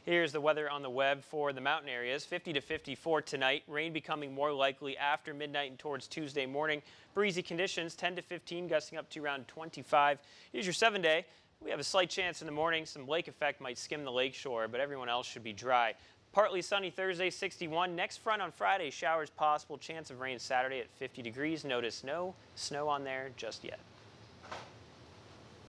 Here's the weather on the web for the mountain areas. 50 to 54 tonight. Rain becoming more likely after midnight and towards Tuesday morning. Breezy conditions 10 to 15, gusting up to around 25. Here's your 7-day. We have a slight chance in the morning. Some lake effect might skim the lakeshore, but everyone else should be dry. Partly sunny Thursday, 61. Next front on Friday, showers possible. Chance of rain Saturday at 50 degrees. Notice no snow on there just yet.